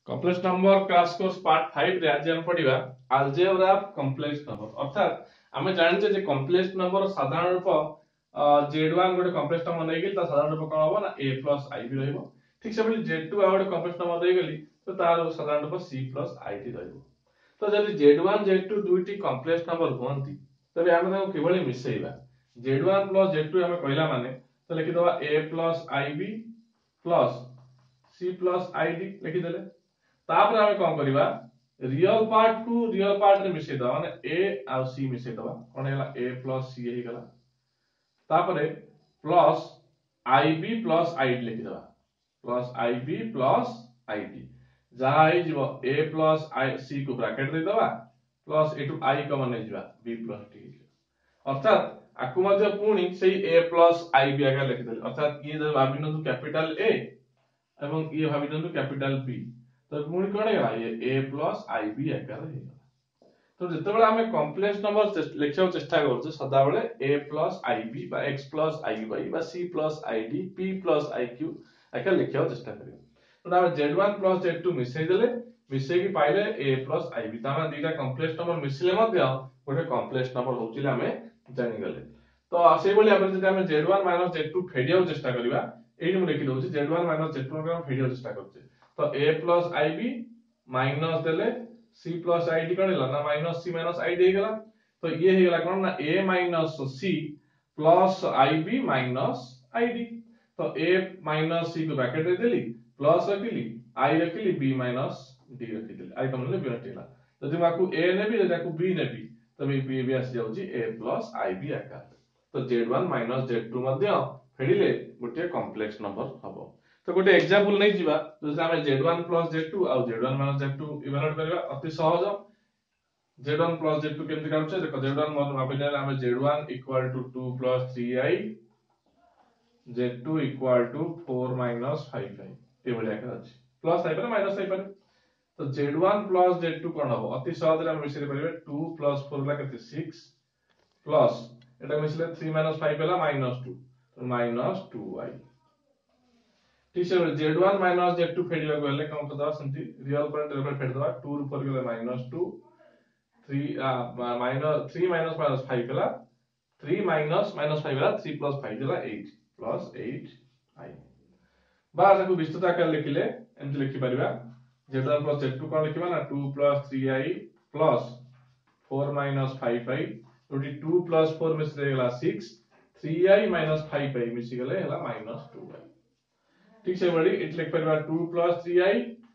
complex number class course part 5 रे आज हम पढिबा अलजेब्रा ऑफ कॉम्प्लेक्स नंबर अर्थात हमें जानिछे जे कॉम्प्लेक्स नंबर साधारण रूप z1 गोटे कॉम्प्लेक्स नंबर नै गेल ता साधारण रूप कोन होबो ना a + ib रहइबो ठीक से बोली z2 आ गोटे कॉम्प्लेक्स नंबर दे गेली तो तार साधारण रूप c + id रहइबो तो जदि z1 z2 दुईटी कॉम्प्लेक्स नंबर होंती तबे हम ताको किभली मिसेइबा z1 + z2 हमें कहला माने तो लिखि दबा a + ib + c + id लिखि देले तापर हमें कौन करिबा रियल पार्ट रे मिसै दवा माने a आ c मिसै दवा कोन हैला a + c हे गेला तापर प्लस ib + id लिखि दवा प्लस ib + id जहा हे जीवो a + i c को ब्रैकेट दे दवा प्लस एटु i कॉमन नै जीवा b + t अर्थात आकु मध्ये पुणी सेही a + ib आगा लिखि देले अर्थात ये जब भाबिनतु कैपिटल a एवं ये भाबिनतु कैपिटल b तो पुणी कोन हैला ये a + ib आकार हे तो जेतेबेला हमें कॉम्प्लेक्स नंबर लिखियो चेष्टा करछु सदा बेले a + ib बा x + iy बा c + id p + iq आकार लिखियो चेष्टा करियो तो हम z1 + z2 मिसै देले मिसै की पाइले a + ib तामा दीटा कॉम्प्लेक्स नंबर मिसले मध्ये गोटे कॉम्प्लेक्स नंबर होउचिले हमें जानि गले तो आसे बोली आपण जदि हमें z1 - z2 फेडियो चेष्टा करिबा एही हम लिखि दउछि z1 - z2 को हम फेडियो चेष्टा करछे तो a + ib माइनस देले c + id कोन हैला ना -c - id हे गेला तो ये हे गेला कोन ना a - c + ib - id तो a - c को ब्रैकेट दे देली प्लस रखिली i रखिली b - d रखिली i कमले b रखिला जदि माकू a नेबी जदि माकू b नेबी तबे b भी आसी जाउची a + ib आकार तो z1 - z2 मध्ये फेडिले गोटे कॉम्प्लेक्स नंबर हबो तो गोटे एग्जांपल नै जिबा जसे हम z1 + z2 आ z1 - z2 इवैल्यूएट करबा अति सहज z1 + z2 केमति काउचे देखो z1 मन भाबिले हम z1 = 2 + 3i z2 = 4 - 5i ए भलिया का अछि प्लस आइ पर माइनस आइ पर तो z1 + z2 कोन हो अति सहज रे हम मिसरे परिबे 2 + 4 ला कते 6 प्लस एटा मिसले 3 - 5 पेला -2 तो -2i ठीक से z1 - z2 फेडिबा गले कोन करदवा संति रियल पार्ट रे फेड दवा 2 ऊपर गेले -2 3 -3 - 5 पेला 3 - 5 पेला 3 + 5 देला 8 + 8i बा ताको विस्तृत आकार लिखिले एमति लिखि परिबा z1 + z2 कोन लिखिबा ना 2 + 3i + 4 - 5i जोटी 2 + 4 मिसरे गेला 6 3i - 5i मिसि गेले हला -2i ठीक से बड़ी इट लिख परिबा 2 + 3i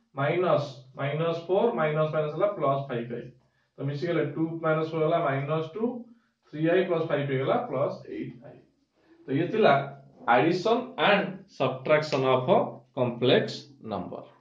-4 - हला +5i तो मिसि गेले 2 - 4 हला -2 3i + 5 हे गेला +8i तो ये थिला addition and subtraction of a complex number